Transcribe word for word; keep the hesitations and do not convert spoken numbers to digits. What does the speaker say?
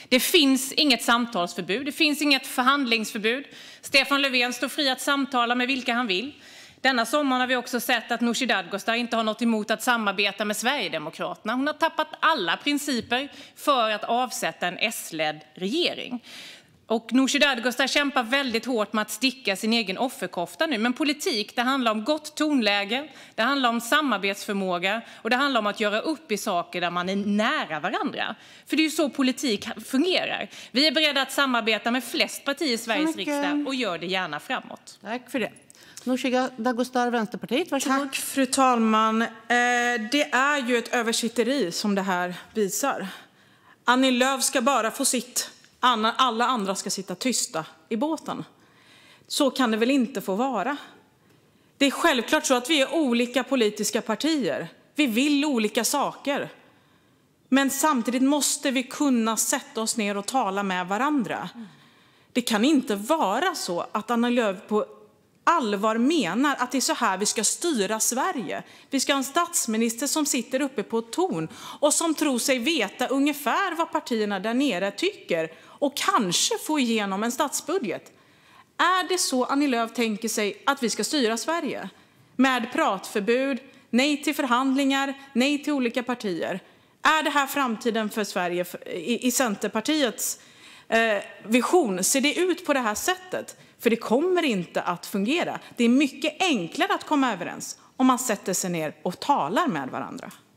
Det finns inget samtalsförbud, det finns inget förhandlingsförbud. Stefan Löfven står fri att samtala med vilka han vill. Denna sommar har vi också sett att Nooshi Dadgostar inte har något emot att samarbeta med Sverigedemokraterna. Hon har tappat alla principer för att avsätta en S-ledd regering. Och Nooshi Dadgostar kämpar väldigt hårt med att sticka sin egen offerkofta nu. Men politik, det handlar om gott tonläge, det handlar om samarbetsförmåga och det handlar om att göra upp i saker där man är nära varandra. För det är ju så politik fungerar. Vi är beredda att samarbeta med flest partier i Sveriges riksdag och gör det gärna framåt. Tack för det. Nooshi Dadgostar, Vänsterpartiet, varsågod. Tack, fru talman. Eh, det är ju ett översitteri som det här visar. Annie Lööf ska bara få sitt. Alla andra ska sitta tysta i båten. Så kan det väl inte få vara. Det är självklart så att vi är olika politiska partier. Vi vill olika saker. Men samtidigt måste vi kunna sätta oss ner och tala med varandra. Det kan inte vara så att Annie Lööf på allvar menar att det är så här vi ska styra Sverige. Vi ska ha en statsminister som sitter uppe på ett torn och som tror sig veta ungefär vad partierna där nere tycker och kanske få igenom en statsbudget. Är det så Annie Lööf tänker sig att vi ska styra Sverige? Med pratförbud, nej till förhandlingar, nej till olika partier. Är det här framtiden för Sverige i, i Centerpartiets eh, vision? Ser det ut på det här sättet? För det kommer inte att fungera. Det är mycket enklare att komma överens om man sätter sig ner och talar med varandra.